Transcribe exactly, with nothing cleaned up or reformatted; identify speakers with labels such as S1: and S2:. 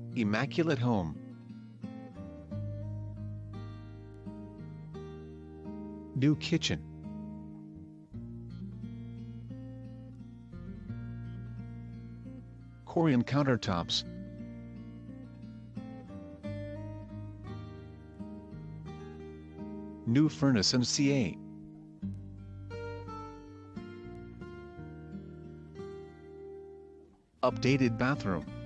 S1: Immaculate home. New kitchen. Corian countertops. New furnace and C A. Updated bathroom.